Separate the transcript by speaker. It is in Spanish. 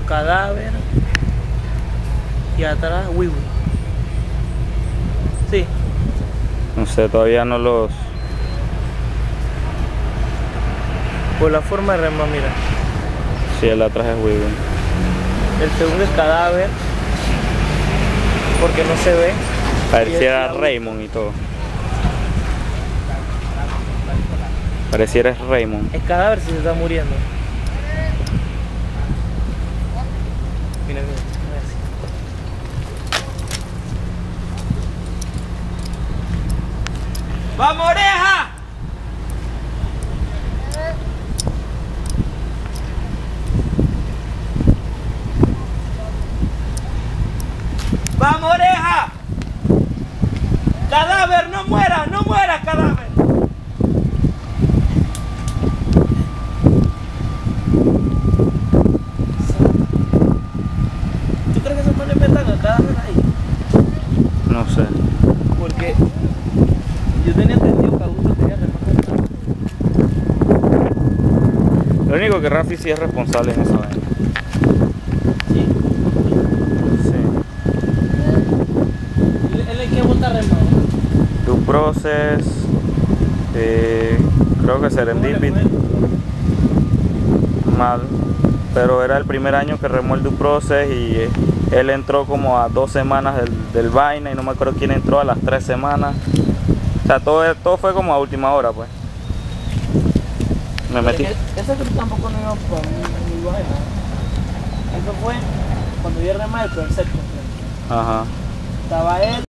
Speaker 1: Cadáver y atrás Wiwi. Sí.
Speaker 2: No sé, todavía no los...
Speaker 1: Por la forma de remar, mira.
Speaker 2: Sí, el atrás es Weaving.
Speaker 1: El segundo es Cadáver, porque no se ve.
Speaker 2: Pareciera Raymond y todo. Pareciera Raymond.
Speaker 1: Es Cadáver si se está muriendo. Mira, mira, mira así. ¡Vamos, oreja! ¡Vamos, oreja! ¡Cadáver, no muera! ¡No muera, cadáver! ¿Tú crees que se pone inventando cadáver ahí?
Speaker 2: No sé.
Speaker 1: Porque yo tenía entendido que Augusto quería rematar.
Speaker 2: Lo único que Rafi sí es responsable en esa vaina.
Speaker 1: Sí.
Speaker 2: Sí.
Speaker 1: Él es que bota remado.
Speaker 2: Due Process, creo que Serendipity, mal, pero era el primer año que remó el Due Process y él entró como a 2 semanas del vaina y no me acuerdo quién entró a las 3 semanas. O sea, todo fue como a última hora, pues. Me metí.
Speaker 1: Ese que tampoco no iba para mi vaina. Eso fue cuando yo remé el concepto.
Speaker 2: Ajá.
Speaker 1: Estaba él.